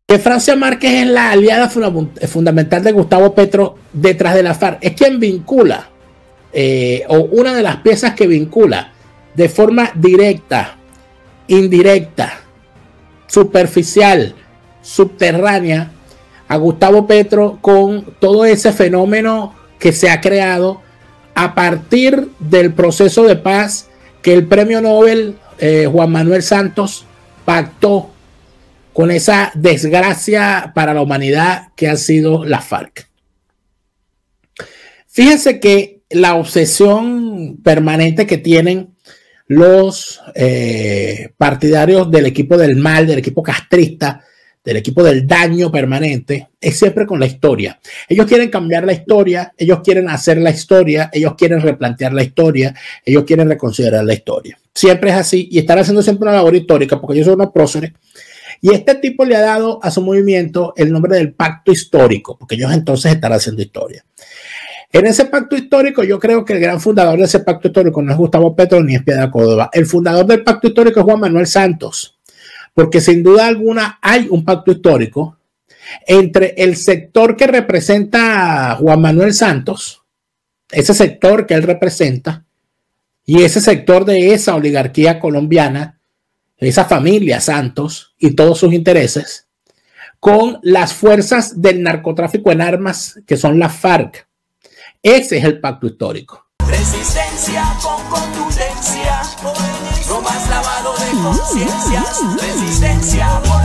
que Francia Márquez es la aliada fundamental de Gustavo Petro detrás de la FARC. Es quien vincula, o una de las piezas que vincula de forma directa, indirecta, superficial, subterránea, a Gustavo Petro con todo ese fenómeno que se ha creado a partir del proceso de paz que el premio Nobel Juan Manuel Santos pactó con esa desgracia para la humanidad que han sido las FARC. Fíjense que la obsesión permanente que tienen los partidarios del equipo del mal, del equipo castrista, del equipo del daño permanente, es siempre con la historia. Ellos quieren cambiar la historia, ellos quieren hacer la historia, ellos quieren replantear la historia, ellos quieren reconsiderar la historia. Siempre es así y están haciendo siempre una labor histórica porque ellos son unos próceres. Y este tipo le ha dado a su movimiento el nombre del pacto histórico, porque ellos entonces están haciendo historia. En ese pacto histórico, yo creo que el gran fundador de ese pacto histórico no es Gustavo Petro ni es Piedad Córdoba. El fundador del pacto histórico es Juan Manuel Santos, porque sin duda alguna hay un pacto histórico entre el sector que representa a Juan Manuel Santos, ese sector que él representa, y ese sector de esa oligarquía colombiana, esa familia Santos y todos sus intereses, con las fuerzas del narcotráfico en armas que son las FARC. Ese es el pacto histórico. Resistencia con contundencia, no más lavado de conciencias. Resistencia.